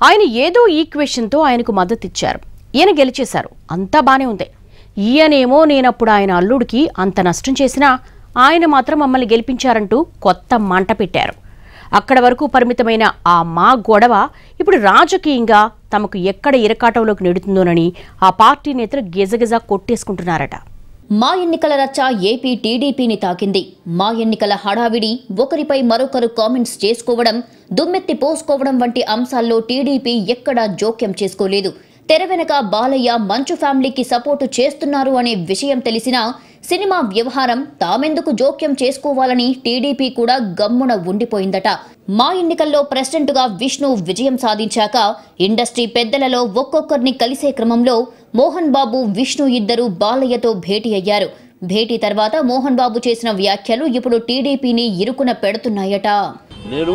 ఆయన ఏదో ఈక్వేషన్తో ఆయనకు మద్దతిచ్చారు. ఈయన గెలిచేశారు. అంతా బానే ఉంది. ఈయనేమో నేనప్పుడు ఆయన అల్లుడికి అంత నష్టం చేసినా ఆయన మాత్రం మమ్మల్ని గెలిపించారంటూ కొత్త మంట పెట్టారు. అక్కడ వరకు పరిమితమైన ఆ మా గొడవ ఇప్పుడు రాజకీయంగా తమకు ఎక్కడ ఇరకాటంలోకి నెడుతుందోనని ఆ పార్టీ నేతలు గిజగిజ కొట్టేసుకుంటున్నారట. మా ఎన్నికల రచ్చ ఏపీ టీడీపీని తాకింది. మా ఎన్నికల హడావిడి, ఒకరిపై మరొకరు కామెంట్స్ చేసుకోవడం, దుమ్మెత్తి పోసుకోవడం వంటి అంశాల్లో టీడీపీ ఎక్కడా జోక్యం చేసుకోలేదు. తెర వెనక బాలయ్య మంచు ఫ్యామిలీకి సపోర్టు చేస్తున్నారు అనే విషయం తెలిసినా సినిమా వ్యవహారం తామెందుకు జోక్యం చేసుకోవాలని టీడీపీ కూడా గమ్మున ఉండిపోయిందట. మా ఎన్నికల్లో ప్రెసిడెంట్గా విష్ణు విజయం సాధించాక ఇండస్ట్రీ పెద్దలలో ఒక్కొక్కరిని కలిసే క్రమంలో మోహన్ బాబు, విష్ణు ఇద్దరు బాలయ్యతో భేటీ అయ్యారు. భేటీ తర్వాత మోహన్ బాబు చేసిన వ్యాఖ్యలు ఇప్పుడు టీడీపీని ఇరుకున పెడుతున్నాయట. నేను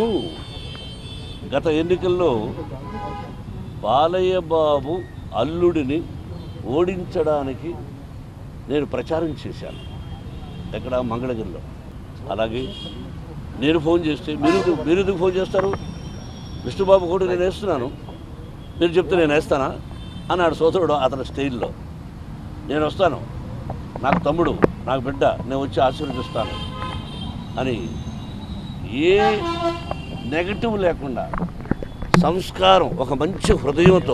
గత ఎన్నికల్లో బాలయ్య బాబు అల్లుడిని ఓడించడానికి నేను ప్రచారం చేశాను, ఎక్కడ మంగళగిరిలో. అలాగే నేను ఫోన్ చేస్తే మీరు ఎందుకు ఫోన్ చేస్తారు, విష్ణుబాబు కూడా నేను వేస్తున్నాను, మీరు చెప్తే నేను వేస్తానా అన్నాడు సోదరుడు అతని స్టైల్లో. నేను వస్తాను, నాకు తమ్ముడు, నాకు బిడ్డ, నేను వచ్చి ఆశీర్వదిస్తాను అని ఏ నెగటివ్ లేకుండా సంస్కారం, ఒక మంచి హృదయంతో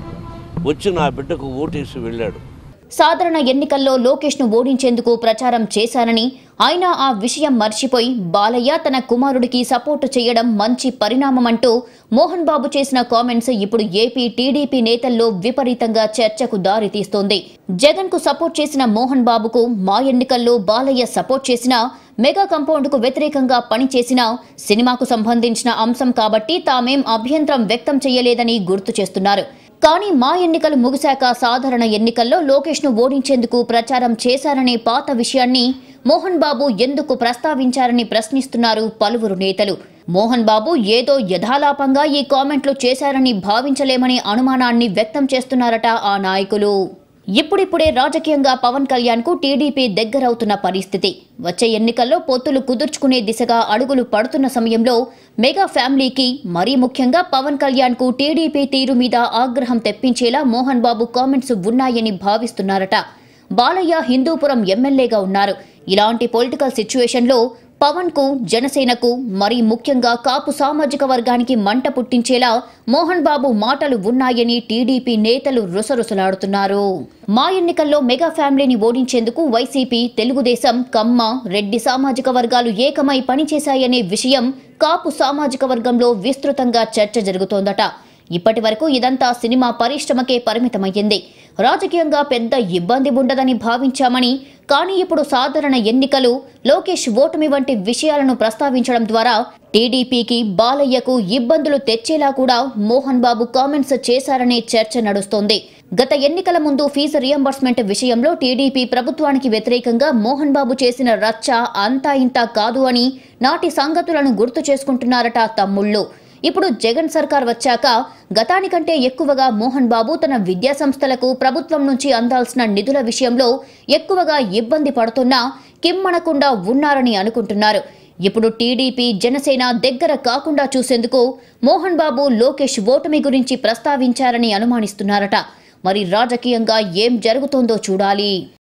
వచ్చి నా బిడ్డకు ఓటేసి వెళ్ళాడు. సాధారణ ఎన్నికల్లో లోకేష్ను ఓడించేందుకు ప్రచారం చేశానని, అయినా ఆ విషయం మర్చిపోయి బాలయ్య తన కుమారుడికి సపోర్టు చేయడం మంచి పరిణామమంటూ మోహన్ బాబు చేసిన కామెంట్స్ ఇప్పుడు ఏపీ టీడీపీ నేతల్లో విపరీతంగా చర్చకు దారితీస్తోంది. జగన్ కు సపోర్ట్ చేసిన మోహన్ బాబుకు మా ఎన్నికల్లో బాలయ్య సపోర్ట్ చేసినా, మెగా కంపౌండ్ కు వ్యతిరేకంగా పనిచేసిన సినిమాకు సంబంధించిన అంశం కాబట్టి తామేం అభ్యంతరం వ్యక్తం చేయలేదని గుర్తు చేస్తున్నారు. కానీ మా ఎన్నికలు ముగిశాక సాధారణ ఎన్నికల్లో లోకేష్ను ఓడించేందుకు ప్రచారం చేశారనే పాత విషయాన్ని మోహన్ బాబు ఎందుకు ప్రస్తావించారని ప్రశ్నిస్తున్నారు పలువురు నేతలు. మోహన్ బాబు ఏదో యథాలాపంగా ఈ కామెంట్లు చేశారని భావించలేమనే అనుమానాన్ని వ్యక్తం చేస్తున్నారట ఆ నాయకులు. ఇప్పుడిప్పుడే రాజకీయంగా పవన్ కళ్యాణ్ కు టీడీపీ దగ్గరవుతున్న పరిస్థితి. వచ్చే ఎన్నికల్లో పొత్తులు కుదుర్చుకునే దిశగా అడుగులు పడుతున్న సమయంలో మెగా ఫ్యామిలీకి, మరీ ముఖ్యంగా పవన్ కళ్యాణ్ కు టీడీపీ తీరు మీద ఆగ్రహం తెప్పించేలా మోహన్ బాబు కామెంట్స్ ఉన్నాయని భావిస్తున్నారట. బాలయ్య హిందూపురం ఎమ్మెల్యేగా ఉన్నారు. ఇలాంటి పొలిటికల్ సిచ్యువేషన్లో పవన్ కు, జనసేనకు, మరీ ముఖ్యంగా కాపు సామాజిక వర్గానికి మంట పుట్టించేలా మోహన్ బాబు మాటలు ఉన్నాయని టీడీపీ నేతలు రుసరుసలాడుతున్నారు. మా ఎన్నికల్లో మెగా ఫ్యామిలీని ఓడించేందుకు వైసీపీ, తెలుగుదేశం, కమ్మ, రెడ్డి సామాజిక వర్గాలు ఏకమై పనిచేశాయనే విషయం కాపు సామాజిక వర్గంలో విస్తృతంగా చర్చ జరుగుతోందట. ఇప్పటి వరకు ఇదంతా సినిమా పరిశ్రమకే పరిమితమయ్యింది. రాజకీయంగా పెద్ద ఇబ్బంది ఉండదని భావించామని, కానీ ఇప్పుడు సాధారణ ఎన్నికలు, లోకేష్ ఓటమి వంటి విషయాలను ప్రస్తావించడం ద్వారా టీడీపీకి, బాలయ్యకు ఇబ్బందులు తెచ్చేలా కూడా మోహన్ బాబు కామెంట్స్ చేశారనే చర్చ నడుస్తోంది. గత ఎన్నికల ముందు ఫీజు రియంబర్స్మెంట్ విషయంలో టీడీపీ ప్రభుత్వానికి వ్యతిరేకంగా మోహన్ బాబు చేసిన రచ్చ అంతా ఇంతా కాదు అని నాటి సంగతులను గుర్తు చేసుకుంటున్నారట తమ్ముళ్ళు. ఇప్పుడు జగన్ సర్కార్ వచ్చాక గతానికంటే ఎక్కువగా మోహన్ బాబు తన విద్యా సంస్థలకు ప్రభుత్వం నుంచి అందాల్సిన నిధుల విషయంలో ఎక్కువగా ఇబ్బంది పడుతున్నా కిమ్మనకుండా ఉన్నారని అనుకుంటున్నారు. ఇప్పుడు టీడీపీ, జనసేన దగ్గర కాకుండా చూసేందుకు మోహన్ బాబు, లోకేష్ ఓటమి గురించి ప్రస్తావించారని అనుమానిస్తున్నారట. మరి రాజకీయంగా ఏం జరుగుతోందో చూడాలి.